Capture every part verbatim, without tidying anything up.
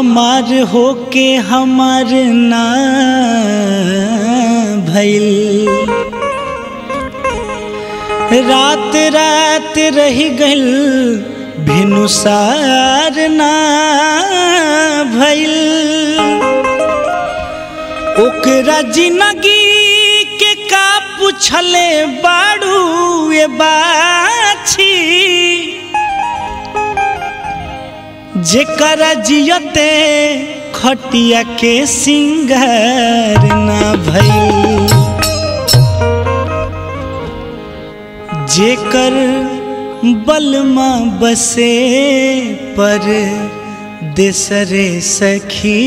हमार होके हमार ना भइल, रात रात रही गइल भिनुसार ना भइल। ओकरा जिंदगी के का पूछले बाड़ू ये बाछी, जेकरा जियते खटिया के सिंगार ना भइल। जेकर बलमा बसे पर देसरे सखी,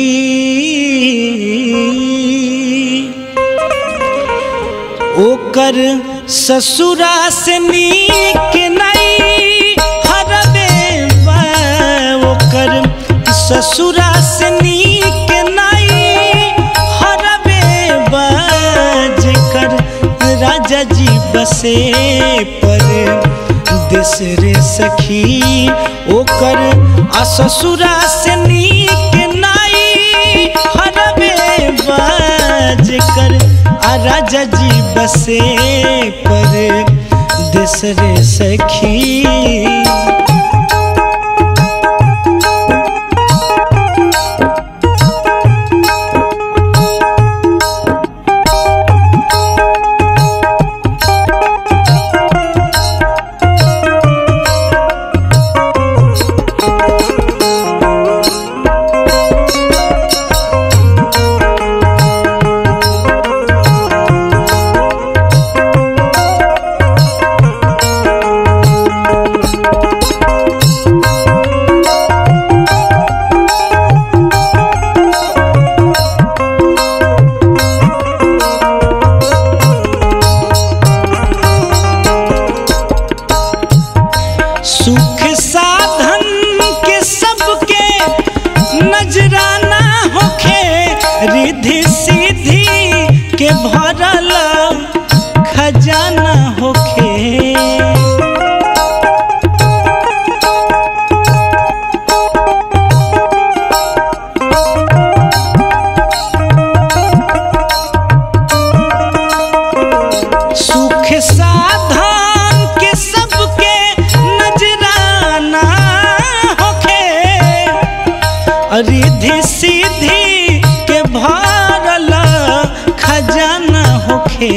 ओकर ससुरा से नीक नहीं हरबे बा। ओकर ससुरा से नीक नहीं हरबे बा। जेकर राजा जी बसे पर देसरे सखी, ओकर आ ससुरा से नीक नहीं हरबे बा। जेकर आ राजा जी बसे पर देसरे सखी। सुख साधन के सबके नजराना होखे, रिद्धि सिद्धि के भरल खजाना होखे। सुख साधन के सबके रिद्धि सिद्धि के भरल खजाना होखे।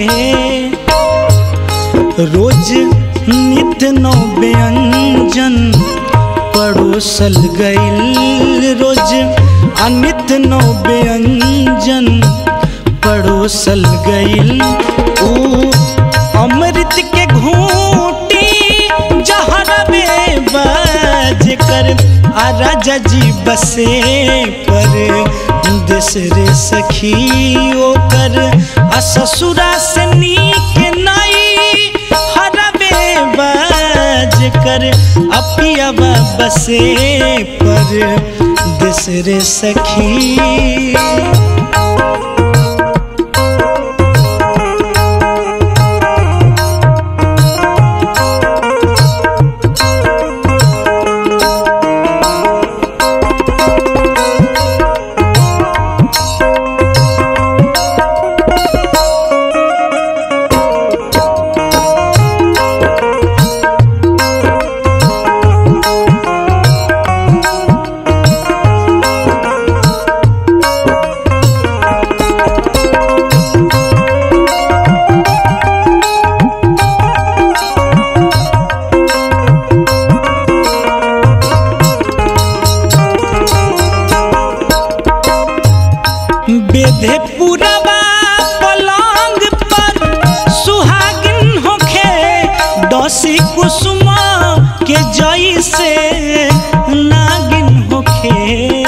रोज नित्य नौ व्यंजन परोसल गइल, रोज अनित्य नौ व्यंजन परोसल गइल। ऊ अमृत के घूंटी जहरबे बा। जेकर आ राजा जी बसे पर देसरे सखी, ओकर आ ससुरा से नीक नहीं हरबे बा। जेकर आ पियवा बसे पर देसरे सखी। बेधे पुरवा पलंग पर सुहागिन होखे, डसी कुसुमा के जैसे नागिन होखे।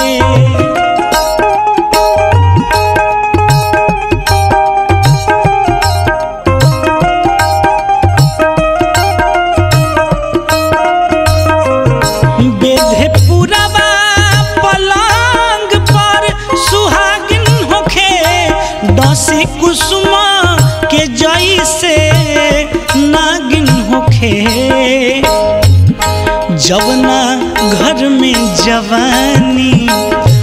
बेधे पुरवा पलंग पर सुहागिन होखे, डसी कुसुमा के जैसे नागिन होखे। जवना घर में जवानी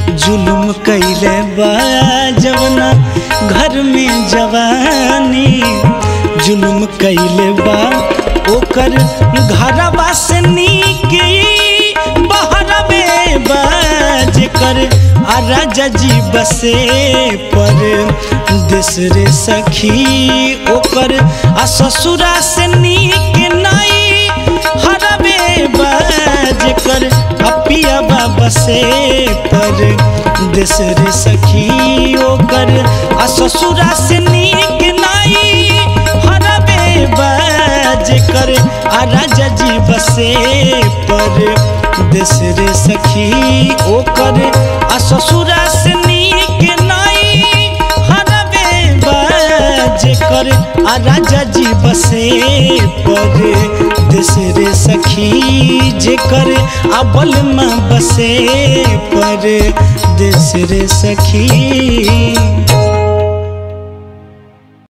बा जवना घर में जवानी जुलुम कैले बा ओकर घरवा से नीक बहरवे बा जेकर आ राजा जी बसे पर देश रे सखी ओकर आ ससुरा से नीक नहीं हरवे बा जेकर आ पिया बसे पर देश रे सखी ओकर आ ससुरा से नीक नहीं हरवे बा जेकर आ राजा जी बसे पर देश रे सखी ओकर आ ससुरा से नीक नहीं हरवे बा जेकर आ राजा जी बसे पर देश रे सखी जेकर आ बलमा बसे पर देश रे सखी।